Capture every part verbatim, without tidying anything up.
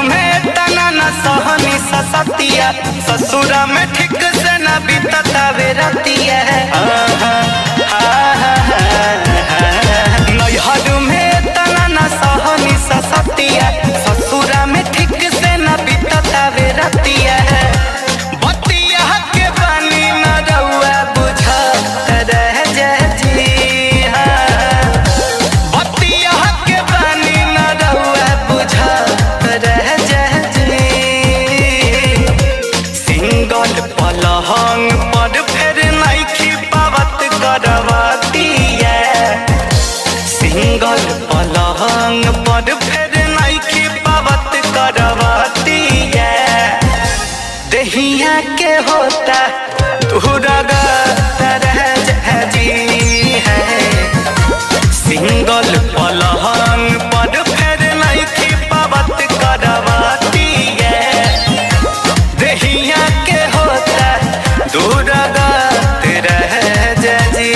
में तना न सहनी ससतिया ससुरा में ठीक से न बीतता वे रतिया नैहर में तना न सहनी ससतिया ससुरा में ठीक से न बीतता वे रतिया बतिया के पानी न रउआ बुझा रह जी बतिया के पानी न रउआ बुझा रह जी सिंगल पलहंग पर फिर नइखी पावत करवतिया सिंगल पलहंग पर फिर नइखी पावत करवतिया दहिया के होता दूरगा रह जी है सिंगल पलहंग पर फिर नइखी पावत करवतिया दहिया के होता दूरगा रह जी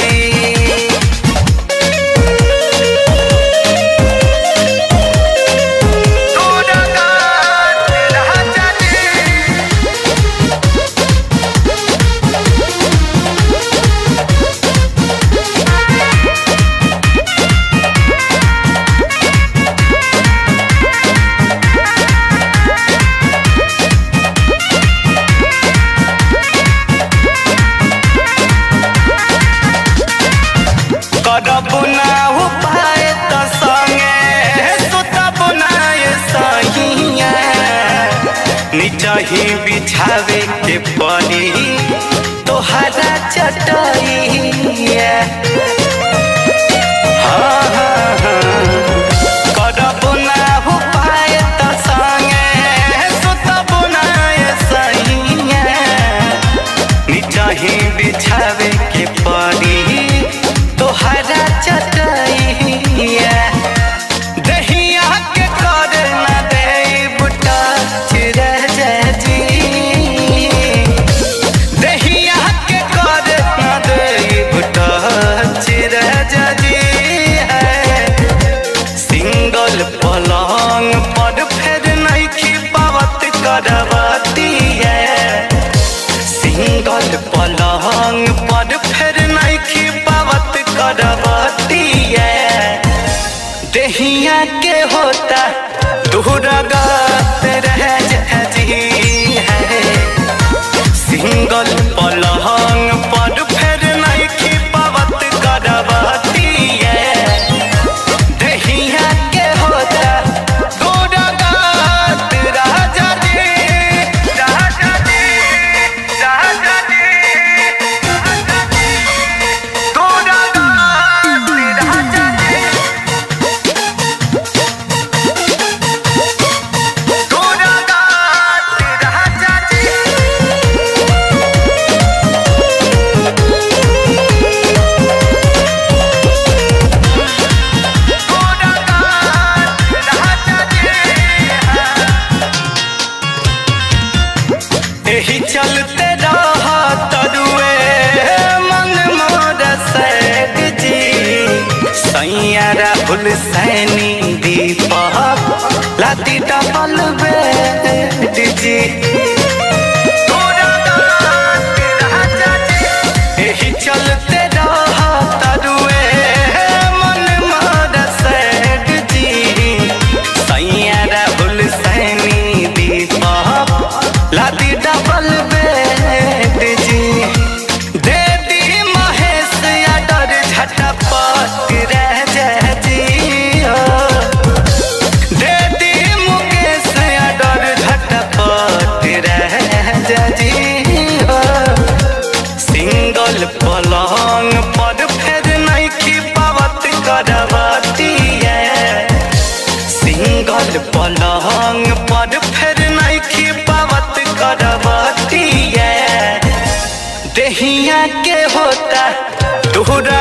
करब ना उपाय त संगे सुतब ना सहिया निचही बिछावे के पड़ी तोहरा चटइया हाँ हाँ हाँ करब ना उपाय त संगे सुतब ना सहिया निचही बिछावे के पड़ी तोहरा चटइया दहिया के कर न दे बुटा चिरह जी दहिया के कर न दे बुटा चिरह जी है सिंगल पलंग पर फिर नइखी पावत करवतिया सिंगल पलंग पर फिर नइखी पावत करवतिया दहिया के होता दूरगा रह जी है सिंगल पलंग पर फिर नइखी पावत करवतिया दहिया के होता दूरगा राजा जी राजा जी राजा जी एही चलते रहा तरुए मन मोर सैग जी सैया राहुल सैनी दीपक लाती डबल बेड जी एही चलते रहा तरुए मन मोर सैग जी सैया राहुल सैनी दीपक लाती डबल बेड जी दे दी महेश यादर झटपट रह जी दे दी मुकेश यादर झटपट रह जी सिंगल पलंग पर फिर नइखी पावत करवतिया सिंगल पलंग पर फिर नइखी पावत करवतिया दहिया के होता दूर